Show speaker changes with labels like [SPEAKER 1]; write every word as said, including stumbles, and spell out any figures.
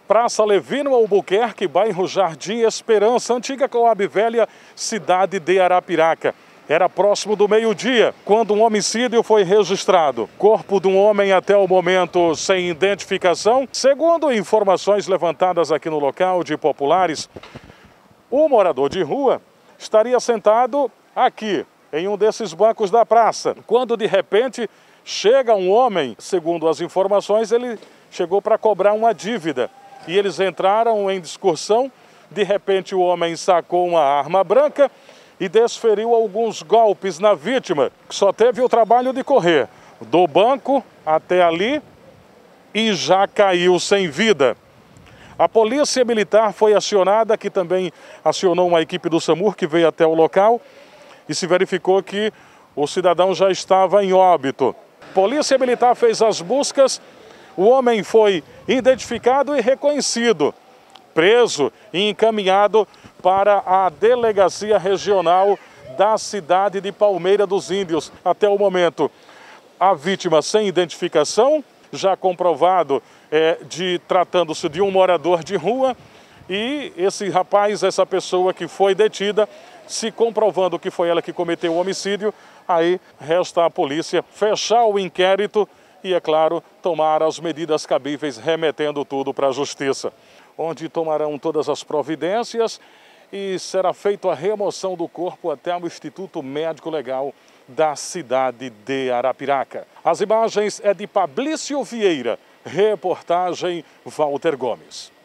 [SPEAKER 1] Praça Levino Albuquerque, bairro Jardim Esperança, antiga Coab Velha, cidade de Arapiraca. Era próximo do meio-dia, quando um homicídio foi registrado. Corpo de um homem até o momento sem identificação. Segundo informações levantadas aqui no local de populares, o morador de rua estaria sentado aqui, em um desses bancos da praça, quando de repente chega um homem. Segundo as informações, ele chegou para cobrar uma dívida. E eles entraram em discussão. De repente o homem sacou uma arma branca e desferiu alguns golpes na vítima, que só teve o trabalho de correr do banco até ali e já caiu sem vida. A polícia militar foi acionada, que também acionou uma equipe do SAMUR que veio até o local e se verificou que o cidadão já estava em óbito. A polícia militar fez as buscas, o homem foi identificado e reconhecido, preso e encaminhado para a Delegacia Regional da cidade de Palmeira dos Índios. Até o momento, a vítima sem identificação, já comprovado é, de tratando-se de um morador de rua, e esse rapaz, essa pessoa que foi detida, se comprovando que foi ela que cometeu o homicídio, aí resta à polícia fechar o inquérito e, é claro, tomar as medidas cabíveis, remetendo tudo para a justiça, onde tomarão todas as providências e será feita a remoção do corpo até o Instituto Médico Legal da cidade de Arapiraca. As imagens é de Pablício Vieira, reportagem Walter Gomes.